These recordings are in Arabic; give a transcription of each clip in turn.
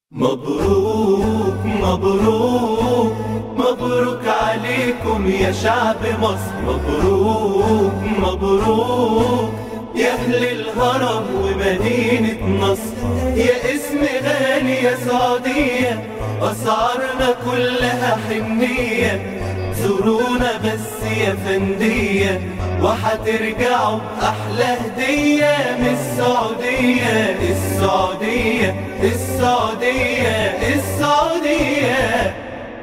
مبروك مبروك مبروك عليكم يا شعب مصر. مبروك مبروك يا أهل الهرم ومدينة نصر. يا اسم غالي يا سعودية، أسعارنا كلها حنية. زورونا بس يا فندية وحترجعوا بأحلى هدية من السعودية. السعودية السعودية السعودية.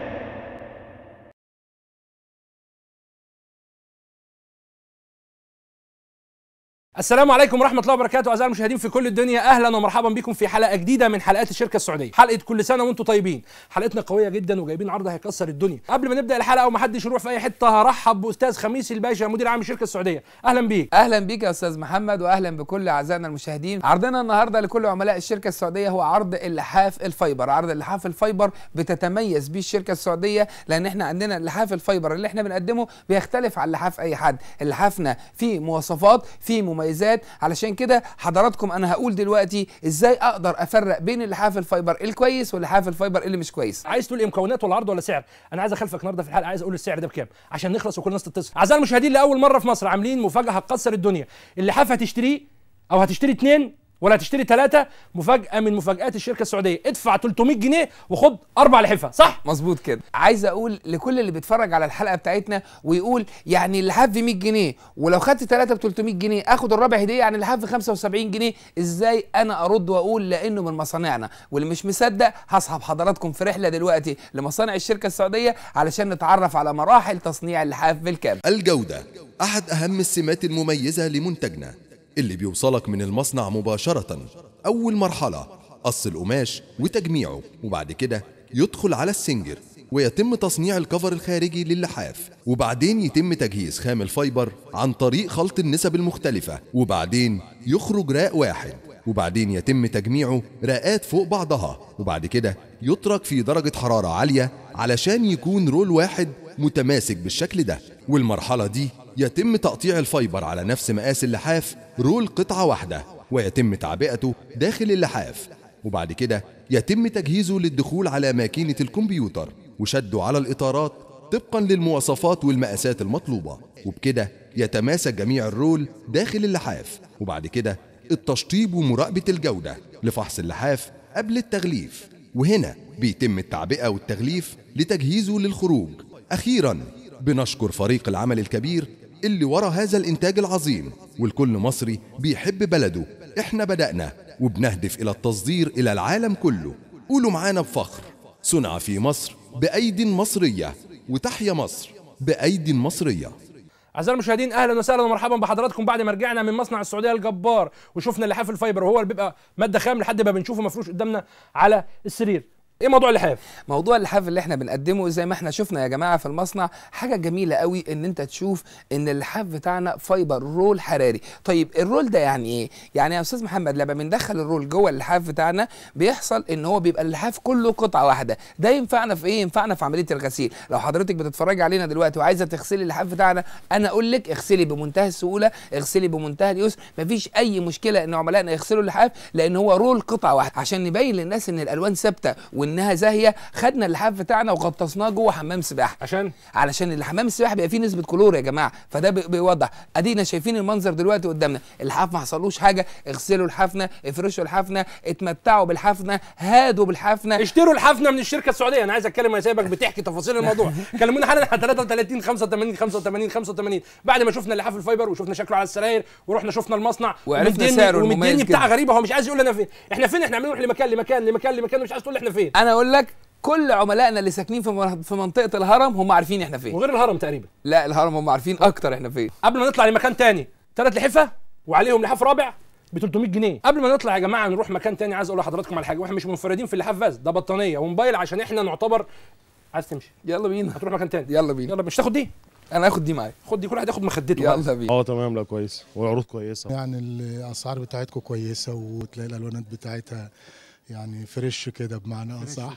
السلام عليكم ورحمة الله وبركاته أعزائي المشاهدين في كل الدنيا، أهلا ومرحبا بكم في حلقة جديدة من حلقات الشركة السعودية. حلقة كل سنة وأنتم طيبين. حلقتنا قوية جدا وجايبين عرض هيكسر الدنيا. قبل ما نبدأ الحلقة ومحدش يروح في أي حتة، هرحب بأستاذ خميس الباشا مدير عام الشركة السعودية. أهلا بيك. أهلا بيك يا أستاذ محمد، وأهلا بكل أعزائنا المشاهدين. عرضنا النهارده لكل عملاء الشركة السعودية هو عرض اللحاف الفايبر. عرض اللحاف الفايبر بتتميز بيه الشركة السعودية، لأن احنا عندنا اللحاف الفايبر اللي احنا بنقدمه بيختلف عن لحاف أي حد. اللحافنا فيه مواصفات، فيه مميزات. علشان كده حضراتكم انا هقول دلوقتي ازاي اقدر افرق بين اللحاف الفايبر الكويس واللحاف الفايبر اللي مش كويس. عايز تقول ايه، مكونات ولا عرض ولا سعر؟ انا عايز اخلفك النهارده في الحلقه، عايز اقول السعر ده بكام عشان نخلص وكل الناس تتصل. اعزائي المشاهدين، لاول مره في مصر عاملين مفاجاه هتكسر الدنيا. اللحاف هتشتريه او هتشتري 2 ولا هتشتري 3، مفاجاه من مفاجات الشركه السعوديه. ادفع 300 جنيه وخد 4 لحفه، صح؟ مظبوط كده. عايز اقول لكل اللي بيتفرج على الحلقه بتاعتنا ويقول يعني اللحاف ب 100 جنيه ولو خدت 3 ب 300 جنيه اخد الرابع هديه، يعني اللحاف ب 75 جنيه. ازاي انا ارد واقول لانه من مصانعنا؟ واللي مش مصدق هصحب حضراتكم في رحله دلوقتي لمصانع الشركه السعوديه علشان نتعرف على مراحل تصنيع اللحاف بالكامل. الجوده احد اهم السمات المميزه لمنتجنا اللي بيوصلك من المصنع مباشرة. أول مرحلة قص القماش وتجميعه، وبعد كده يدخل على السنجر ويتم تصنيع الكفر الخارجي للحاف، وبعدين يتم تجهيز خام الفايبر عن طريق خلط النسب المختلفة، وبعدين يخرج راق واحد، وبعدين يتم تجميعه راقات فوق بعضها، وبعد كده يترك في درجة حرارة عالية علشان يكون رول واحد متماسك بالشكل ده. والمرحلة دي يتم تقطيع الفايبر على نفس مقاس اللحاف رول قطعة واحدة، ويتم تعبئته داخل اللحاف، وبعد كده يتم تجهيزه للدخول على ماكينة الكمبيوتر وشده على الإطارات طبقا للمواصفات والمقاسات المطلوبة، وبكده يتماسك جميع الرول داخل اللحاف. وبعد كده التشطيب ومراقبة الجودة لفحص اللحاف قبل التغليف، وهنا بيتم التعبئة والتغليف لتجهيزه للخروج. أخيراً بنشكر فريق العمل الكبير اللي ورا هذا الإنتاج العظيم، والكل مصري بيحب بلده. إحنا بدأنا وبنهدف إلى التصدير إلى العالم كله. قولوا معانا بفخر: صنع في مصر بأيدي مصرية، وتحيا مصر بأيدي مصرية. أعزائي المشاهدين، أهلا وسهلا ومرحبا بحضراتكم بعد ما رجعنا من مصنع السعودية الجبار وشفنا اللحاف الفايبر، وهو اللي بيبقى مادة خام لحد ما بنشوفه مفروش قدامنا على السرير. ايه موضوع اللحاف؟ موضوع اللحاف اللي احنا بنقدمه زي ما احنا شفنا يا جماعه في المصنع، حاجه جميله قوي ان انت تشوف ان اللحاف بتاعنا فايبر رول حراري. طيب الرول ده يعني ايه؟ يعني يا استاذ محمد لما بندخل الرول جوه اللحاف بتاعنا بيحصل ان هو بيبقى اللحاف كله قطعه واحده. ده ينفعنا في ايه؟ ينفعنا في عمليه الغسيل. لو حضرتك بتتفرج علينا دلوقتي وعايزه تغسلي اللحاف بتاعنا، انا اقول لك اغسلي بمنتهى السهوله، اغسلي بمنتهى اليسر، مفيش اي مشكله ان عملائنا يغسلوا اللحاف لان هو رول قطعه واحده. عشان نبين للناس ان الالوان ثابته وانها زاهيه، خدنا اللحاف بتاعنا وغطسناه جوه حمام سباحه. علشان الحمام السباحه بيبقى فيه نسبه كلور يا جماعه، فده بيوضح. ادينا شايفين المنظر دلوقتي قدامنا، اللحاف ما حصلوش حاجه. اغسلوا لحافنا، افرشوا لحافنا، اتمتعوا بالحافنا، هادوا بالحافنا، اشتروا الحافنا من الشركه السعوديه. انا عايز اتكلم، يا سايبك بتحكي تفاصيل الموضوع. كلمونا حالا على 33 85 85 85 بعد ما شفنا اللحاف الفايبر وشفنا شكله على السراير ورحنا شفنا المصنع وعرفنا سعره المميز بتاع غريبه. هو مش عايز يقول لنا فين احنا، فين احنا، عاملين نروح لمكان لمكان لمكان لمكان، مش عايز تقول احنا فين. انا اقول لك كل عملائنا اللي ساكنين في منطقه الهرم هم عارفين احنا فين، وغير الهرم تقريبا. لا الهرم هم عارفين اكتر احنا فين. قبل ما نطلع لمكان تاني، 3 لحفه وعليهم لحاف رابع ب 300 جنيه. قبل ما نطلع يا جماعه نروح مكان تاني، عايز اقول لحضراتكم على حاجه، واحنا مش منفردين في اللحاف بس، ده بطانيه وموبايل عشان احنا نعتبر. عايز تمشي؟ يلا بينا. هتروح مكان تاني؟ يلا بينا. يلا، مش تاخد دي؟ انا هاخد دي معايا. خد دي، كل واحد ياخد مخدته. يلا بينا. تمام. لا كويس وعروض كويسه، يعني الاسعار بتاعتكم كويسه وتلاقي الالوانات بتاعتها يعني فريش كده بمعنى اصح.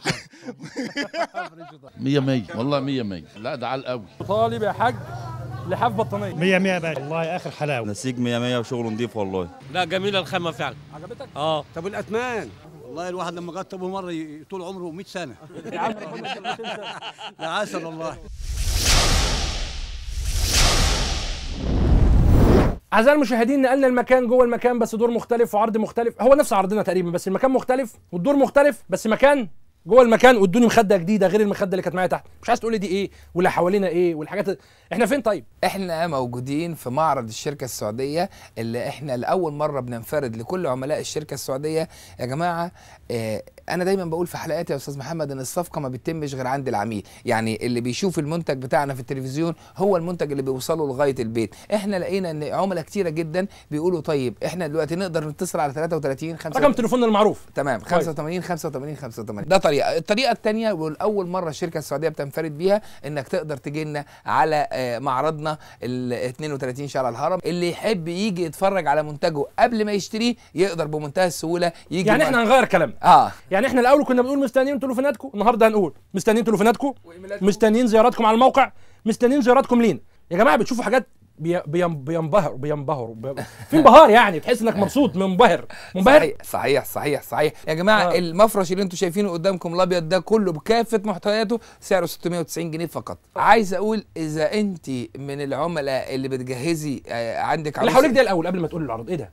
100 100 والله 100 100. لا ده على القوي. طالب يا حاج لحاف بطانيه 100 100 يا باشا، والله اخر حلاوه. نسيج 100 100 وشغل نضيف والله. لا جميله الخامه فعلا. عجبتك؟ طب والاثمان والله الواحد لما قطبه مره طول عمره 100 سنه. يا عم ربنا يخليك. لا عسل والله. أعزائي المشاهدين، نقلنا المكان جوه المكان بس دور مختلف وعرض مختلف، هو نفس عرضنا تقريبا بس المكان مختلف والدور مختلف بس مكان جوه المكان، وادوني مخده جديده غير المخده اللي كانت معايا تحت. مش عايز تقول لي دي ايه ولا حوالينا ايه والحاجات. احنا فين طيب؟ احنا موجودين في معرض الشركه السعوديه اللي احنا لاول مره بننفرد لكل عملاء الشركه السعوديه. يا جماعه انا دايما بقول في حلقاتي يا استاذ محمد ان الصفقه ما بتتمش غير عند العميل، يعني اللي بيشوف المنتج بتاعنا في التلفزيون هو المنتج اللي بيوصله لغايه البيت. احنا لقينا ان عملاء كتيره جدا بيقولوا طيب احنا دلوقتي نقدر نتصل على 33 5 رقم تليفوننا المعروف تمام 85 85 85. ده طريقه. الطريقه الثانيه والاول مره الشركه السعوديه بتنفرد بيها انك تقدر تجي لنا على معرضنا ال 32 شارع الهرم. اللي يحب يجي يتفرج على منتجه قبل ما يشتريه يقدر بمنتهى السهوله يجي. يعني احنا هنغير كلام. يعني احنا الاول كنا بنقول مستنيين تليفوناتكم، النهارده هنقول مستنيين تليفوناتكم، مستنيين زياراتكم على الموقع، مستنيين زياراتكم لينا. يا جماعه بتشوفوا حاجات بينبهروا في انبهار، يعني تحس انك مبسوط منبهر. صحيح يا جماعه. المفرش اللي انتم شايفينه قدامكم الابيض ده كله بكافه محتوياته سعره 690 جنيه فقط. عايز اقول اذا انت من العملاء اللي بتجهزي عندك اللي حواليك ده الاول قبل ما تقول العرض ايه ده؟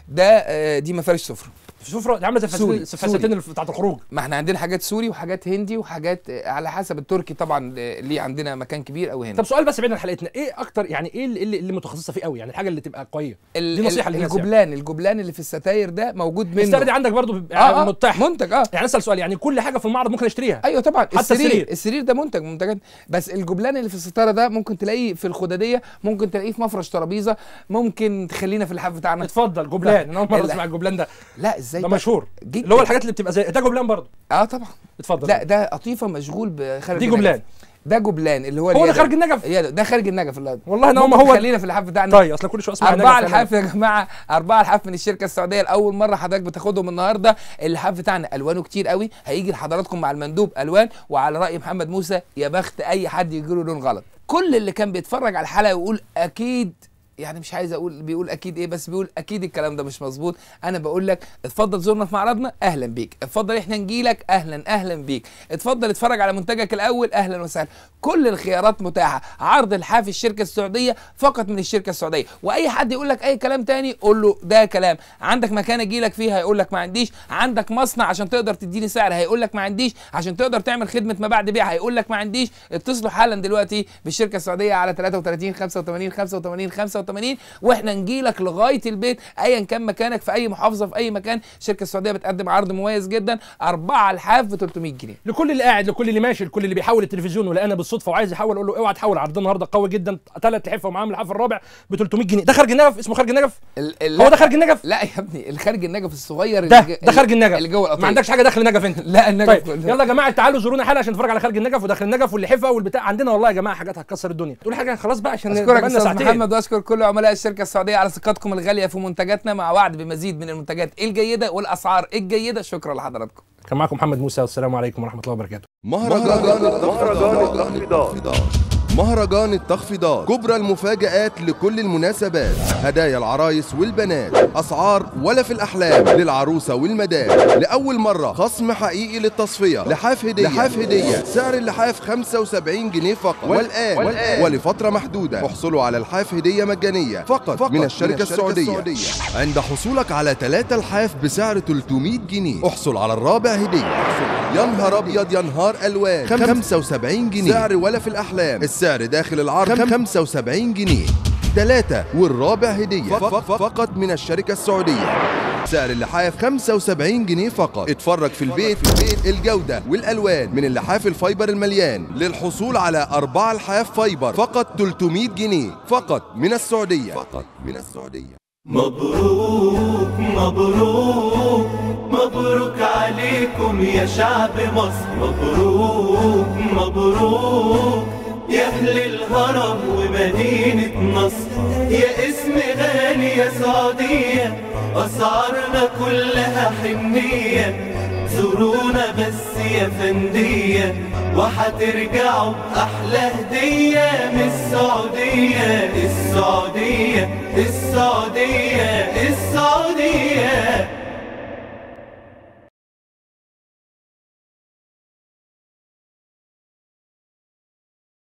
دي مفارش سفره دي عامله زي الفساتين بتاعت الخروج. ما احنا عندنا حاجات سوري وحاجات هندي وحاجات على حسب التركي طبعا، ليه عندنا مكان كبير قوي هنا. طب سؤال بس بعيد عن حلقتنا، ايه اكتر يعني ايه اللي متخصصه فيه قوي، يعني الحاجه اللي تبقى قويه؟ دي نصيحه للناس. الجبلان اللي في الستاير ده موجود منه. الستاير دي عندك برضو متاح منتج. يعني اسال سؤال، يعني كل حاجه في المعرض ممكن اشتريها؟ ايوه طبعا. حتى السرير ده منتجات، بس الجبلان اللي في الستاره ده ممكن تلاقيه في الخداديه، ممكن تلاقيه في مفرش ترابيزه، ممكن تخلينا في اللحاف بتاعنا. اتفضل جبلان. انا اول مره اسمع الجبلان ده. لا ازاي ده مشهور جدا. اللي هو الحاجات اللي بتبقى زي ده جبلان برضه. طبعا. اتفضل. لا ده قطيفه مشغول بخارج دي جبلان. ده جبلان اللي هو ده خارج النجف. ده خارج النجف. والله انا هو خلينا في اللحاف بتاعنا. طيب اصل كل شويه اسمع 4 لحاف يا جماعه، 4 لحاف من الشركه السعوديه لاول مره حضرتك بتاخدهم النهارده. اللحاف بتاعنا الوانه كتير قوي، هيجي لحضراتكم مع المندوب الوان، وعلى راي محمد موسى يا بخت اي حد يجي له لون غلط. كل اللي كان بيتفرج على الحلقه يقول اكيد، يعني مش عايز اقول بيقول اكيد ايه، بس بيقول اكيد الكلام ده مش مظبوط. انا بقول لك اتفضل زورنا في معرضنا، اهلا بيك. اتفضل احنا نجيلك، اهلا بيك. اتفضل اتفرج على منتجك الاول، اهلا وسهلا. كل الخيارات متاحه. عرض الحاف الشركه السعوديه فقط من الشركه السعوديه. واي حد يقول لك اي كلام تاني قول له ده كلام. عندك مكان اجيلك فيه هيقول لك ما عنديش. عندك مصنع عشان تقدر تديني سعر هيقول لك ما عنديش. عشان تقدر تعمل خدمه ما بعد بيع هيقول لك ما عنديش. اتصلوا حالا دلوقتي بالشركه السعوديه على 33 85 85 85 واحنا نجيلك لغايه البيت ايا كان مكانك في اي محافظه في اي مكان. الشركه السعوديه بتقدم عرض مميز جدا، 4 لحاف ب 300 جنيه. لكل اللي قاعد، لكل اللي ماشي، لكل اللي بيحول التلفزيون ولقانا بالصدفه وعايز يحول، اقول له اوعى تحول، عرض النهارده قوي جدا، 3 لحاف ومعاهم الحاف الرابع ب 300 جنيه. ده خارج النجف، اسمه خارج النجف. هو ده خارج النجف؟ لا يا ابني الخارج النجف الصغير ده خارج النجف اللي جوه القطيع. ما عندكش حاجه داخل النجف انت؟ لا النجف طيب كله. يلا يا جماعه تعالوا زورونا حالا عشان نتفرج على خارج النجف وداخل النجف واللحفه والبتاع. عندنا والله يا جماعه حاجات هتكسر الدنيا. تقول حاجه خلاص بقى عشان اشكرك استاذ محمد، واشكر كل عملاء الشركه السعوديه على ثقتكم الغاليه في منتجاتنا، مع وعد بمزيد من المنتجات الجيده والاسعار الجيده. شكرا لحضراتكم. كان معكم محمد موسى والسلام عليكم ورحمه الله وبركاته. مهرجان التخفيضات، كبرى المفاجآت لكل المناسبات، هدايا العرايس والبنات، أسعار ولا في الأحلام للعروسة والمدام. لأول مرة خصم حقيقي للتصفية، لحاف هدية، سعر اللحاف 75 جنيه فقط. والآن ولفترة محدودة احصلوا على الحاف هدية مجانية فقط من الشركة السعودية. عند حصولك على 3 لحاف بسعر 300 جنيه احصل على الرابع هدية. يا نهار أبيض، يا نهار ألوان، 75 جنيه سعر ولا في الأحلام. السعر داخل العرض 75 جنيه. 3 والرابع هدية فقط من الشركة السعودية. سعر اللحاف 75 جنيه فقط. اتفرج في البيت الجودة والألوان من اللحاف الفايبر المليان. للحصول على 4 لحاف فايبر فقط 300 جنيه فقط من السعودية. مبروك مبروك مبروك عليكم يا شعب مصر. مبروك مبروك يا أهل الهرم ومدينة نصر. يا اسم غالي يا سعودية، أسعارنا كلها حنية. زورونا بس يا فندية وحترجعوا بأحلى هدية من السعودية. السعودية